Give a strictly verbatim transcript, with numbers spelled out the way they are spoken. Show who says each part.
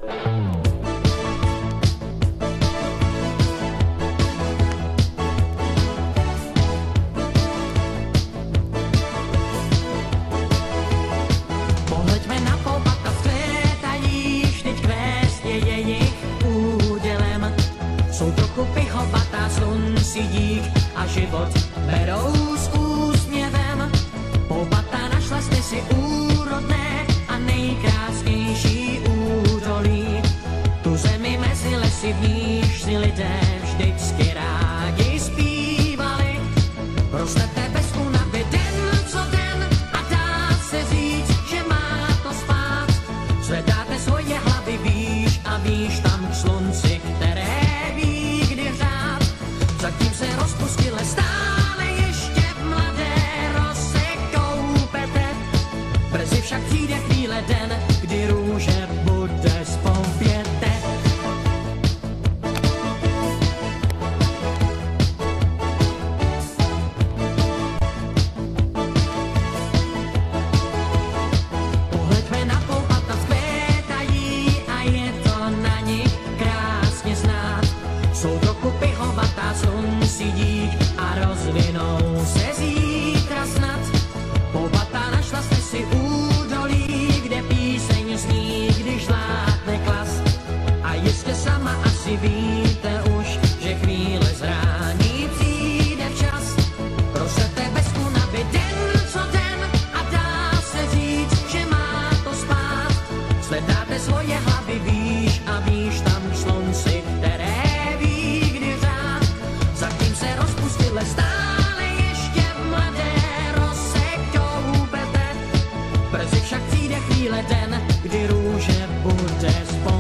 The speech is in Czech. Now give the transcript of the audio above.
Speaker 1: Pohleďme na poubata vzkvétají, vždyť kvést je jejich údělem. Jsou trochu pichovatá, slunci dík a život berou s úsměvem. Poubata našla jste si úrodné a nejkrásnější údolí. Tu zemi mezi lesy, v níž si lidé vždycky rádi zpívali. Rostete bez únavy den co den a dá se říct, že má to spát. Zvedáte svoje hlavy výš a výš tam k slunci, které ví, kdy řád. Zatím se rozpustile stále ještě v mladé rose koupete. Brzy však přijde chvíle den, kdy růže bude zpověte. Pohleďme na poubata vzkvétají a je to na nich krásně znát. Jsou trochu pichovatá, slunci dík a rozvinou se zítra snad. Poubata našla jste si údolí, kde píseň zní, když zlátne klas. A jistě sama asi víte už, že chvíle zrání přijde včas. Rostete bez únavy den co den a dá se říct, že má to spát. Zvedáte svoje hlavy výš a výš tam k slunci, které ví, kdy řád. Zatím se rozpustile stále ještě v mladé rose koupete. Brzy však přijde chvíle den, kdy růže bude spolu.